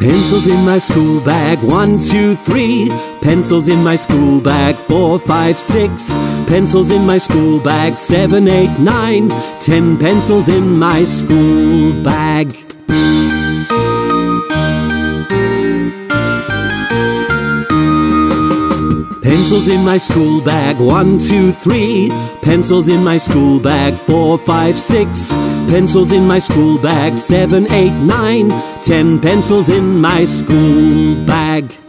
Pencils in my school bag, 1, 2, 3. Pencils in my school bag, 4, 5, 6. Pencils in my school bag, 7, 8, 9. 10 pencils in my school bag. Pencils in my school bag, 1, 2, 3. Pencils in my school bag, 4, 5, 6. Pencils in my school bag, 7, 8, 9. 10 pencils in my school bag.